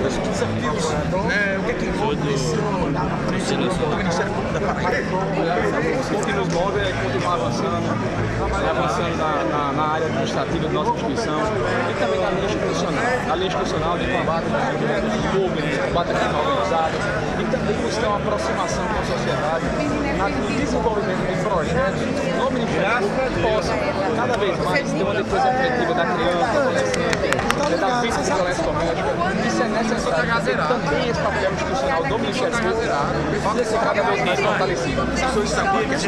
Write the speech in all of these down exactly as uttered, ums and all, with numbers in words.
os desafios, né? O que é que envolve esse do Ministério Público da Paraíba? O que nos move é continuar avançando, avançando na, na, na área administrativa da nossa instituição e também na linha institucional, na linha institucional de combate à criminalidade pública, combate à crime organizado e também buscar uma aproximação com a sociedade no desenvolvimento de projetos no Ministério Público que possam cada vez mais ter uma defesa efetiva da criança, do adolescente, da vítima de violência doméstica. Isso é necessário. Também esse papel institucional do Ministério Público precisa ser cada vez mais fortalecido. As pessoas sabiam que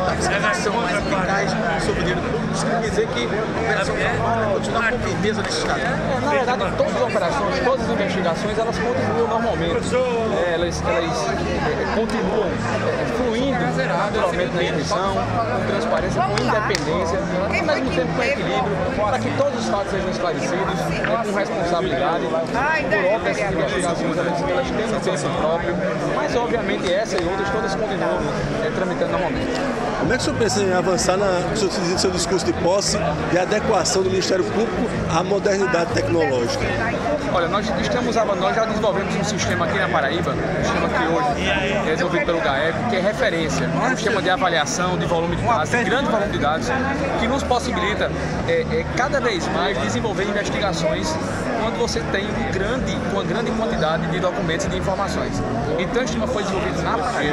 as são mais eficazes sobre o dinheiro público. Isso quer dizer que a Operação Trabalho continua com firmeza nesses casos. É, na verdade, todas as operações, todas as investigações, elas continuam normalmente. É, elas elas é, continuam é, fluindo naturalmente na instituição, com transparência, com independência, ao mesmo tempo com equilíbrio, para que todos os fatos sejam esclarecidos, né, com responsabilidade. Por obra, essas investigações elas, elas têm um tempo próprio, mas obviamente essa e outras todas continuam é, tramitando normalmente. Como é que o senhor pensa em avançar na, no seu, no seu discurso de posse de adequação do Ministério Público à modernidade tecnológica? Olha, nós, estamos, nós já desenvolvemos um sistema aqui na Paraíba, um sistema que hoje é desenvolvido pelo GAEP, que é referência, um sistema de avaliação de volume de dados, de grande volume de dados, que nos possibilita é, é, cada vez mais desenvolver investigações quando você tem um grande, uma grande quantidade de documentos e de informações. Então, o sistema foi desenvolvido na Paraíba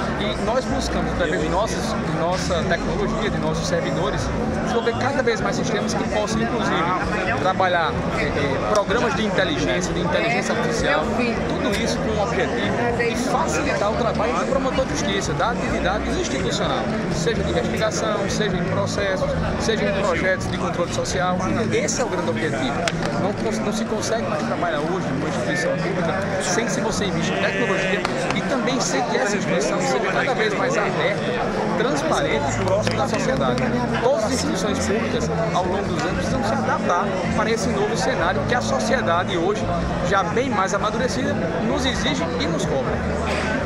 e nós buscamos, através de nossas, de nossa tecnologia, de nossos servidores, desenvolver cada vez mais sistemas que possam, inclusive, trabalhar é, é, programas de inteligência, de inteligência artificial, tudo isso com o objetivo de facilitar o trabalho do promotor de justiça, da atividade institucional, seja de investigação, seja em processos, seja em projetos de controle social. Esse é o grande objetivo. Não, não se consegue mais trabalhar hoje numa instituição pública sem se você investir em tecnologia e também sem que essa instituição seja cada vez mais aberta, transparente e próxima da sociedade. Todas as instituições públicas, ao longo dos anos, precisam se adaptar para esse novo cenário que a sociedade hoje, já bem mais amadurecida, nos exige e nos cobra.